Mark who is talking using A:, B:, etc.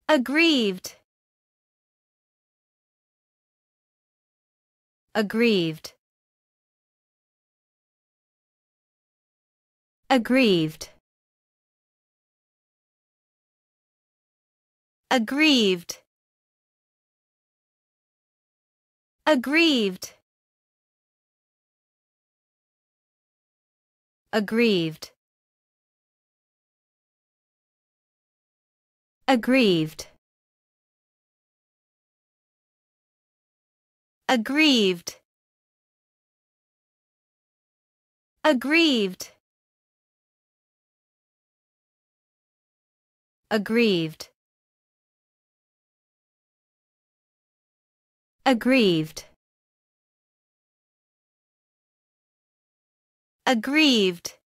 A: Aggrieved. Aggrieved. Aggrieved. Aggrieved. Aggrieved. Aggrieved. Aggrieved. Aggrieved. Aggrieved. Aggrieved. Aggrieved. Aggrieved.